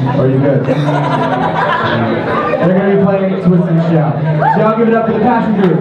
Or are you good? They're going to be playing Twist and Shout. So y'all give it up for the Passion Group.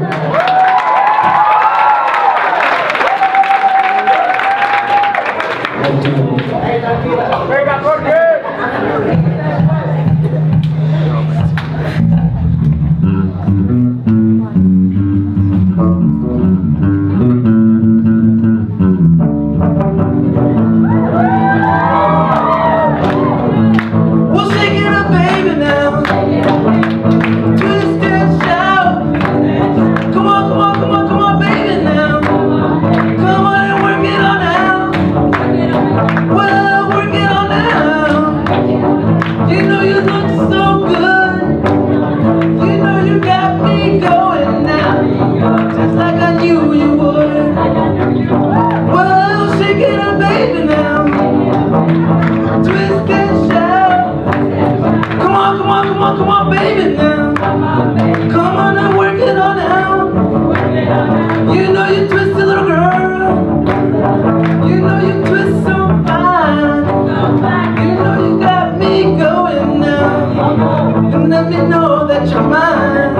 Come on, baby, now. Come on and work it on out. You know you twist a little girl. You know you twist so fine. You know you got me going now. And let me know that you're mine.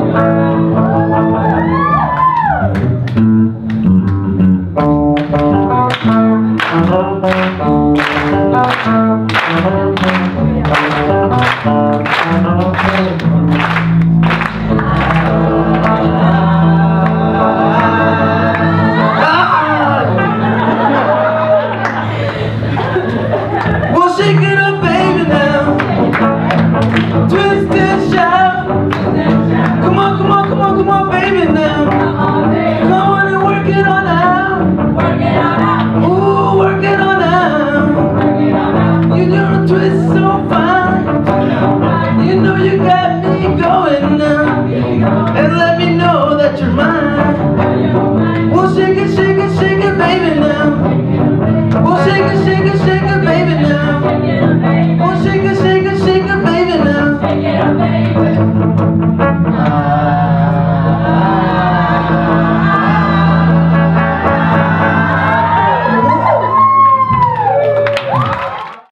Well, shake it up, baby, now. Twist and shout. Come on, come on, come on, come on, baby, now. Come on and work it on out. Ooh, work it on out. You do a twist so fine. You know you